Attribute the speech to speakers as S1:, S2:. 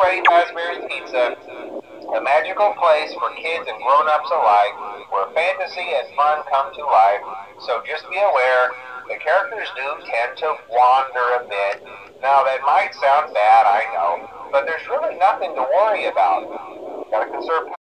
S1: Freddy Fazbear's Pizza, a magical place for kids and grown-ups alike, where fantasy and fun come to life. So just be aware, the characters do tend to wander a bit. Now that might sound bad, I know, but there's really nothing to worry about. Gotta conserve